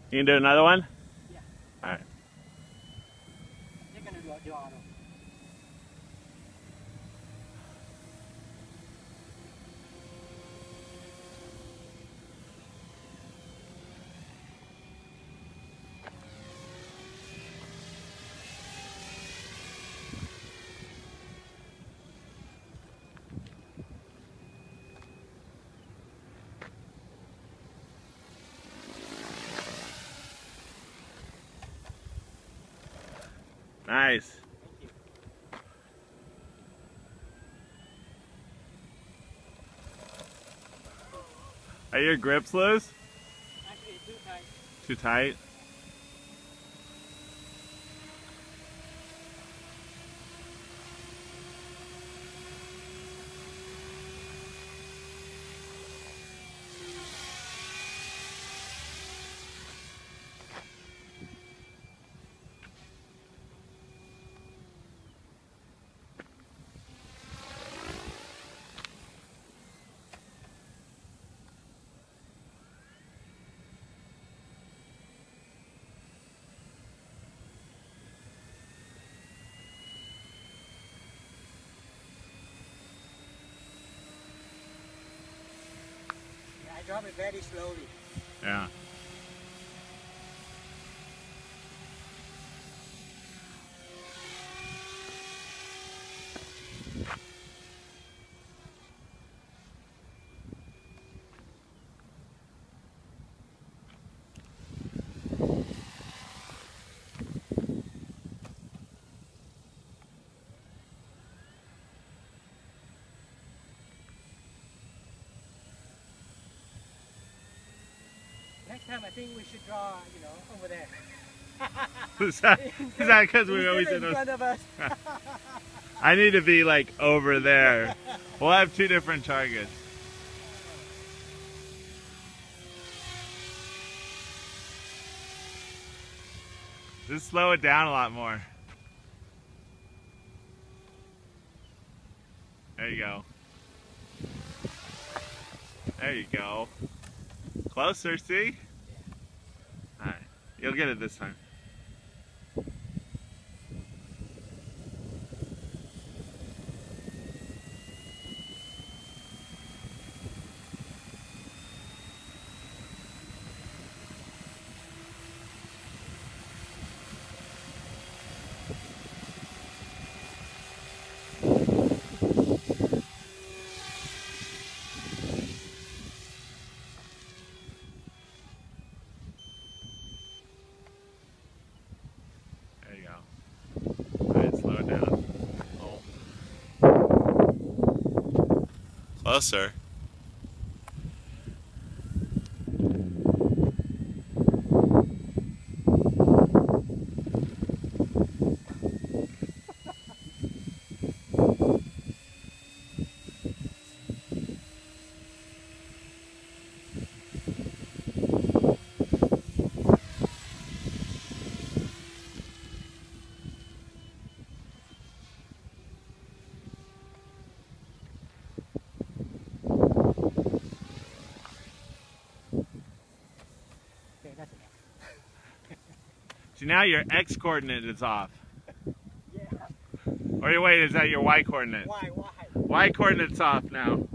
You can do another one? Yeah. All right. They're gonna do auto. Nice. Thank you. Are your grips loose? Actually, it's too tight. Too tight? Yeah, I drop it very slowly. Yeah. Next time, I think we should draw, you know, over there. Is that because we always in in front of us. I need to be like over there. We'll have two different targets. Just slow it down a lot more. There you go. There you go. Closer, see? Alright, you'll get it this time. There you go. Alright, slow it down. Oh. Closer. Okay, that's enough. See, now your X coordinate is off. Yeah. Or wait, is that your Y coordinate? Why? Y coordinate's off now.